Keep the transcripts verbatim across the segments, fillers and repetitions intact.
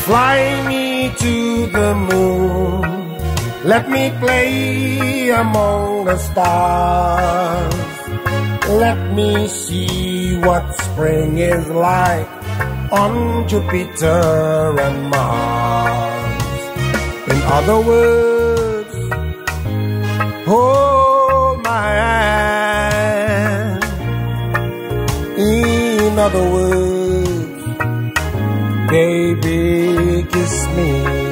Fly me to the moon, let me play among the stars. Let me see what spring is like on Jupiter and Mars. In other words, hold my hand. In other words, baby, kiss me.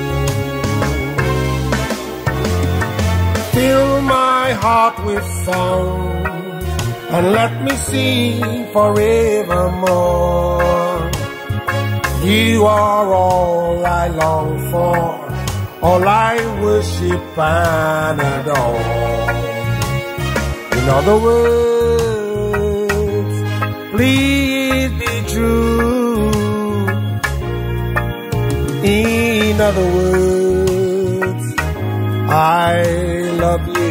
Fill my heart with song and let me sing forevermore. You are all I long for, all I worship and adore. In other words, please be true. In other words, I love you.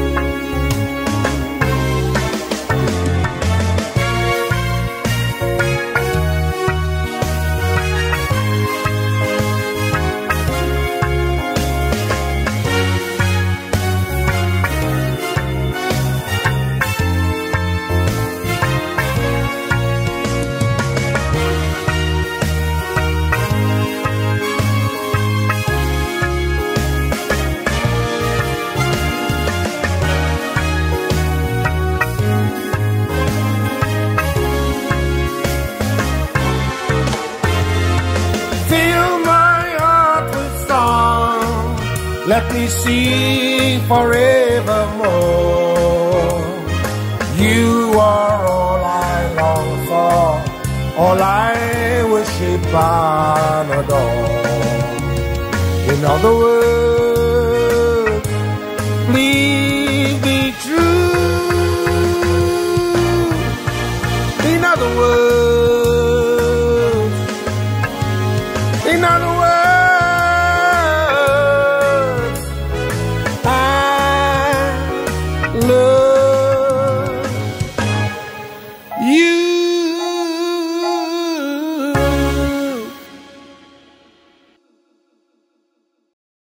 Let me sing forevermore. You are all I long for, all I worship and adore. In other words,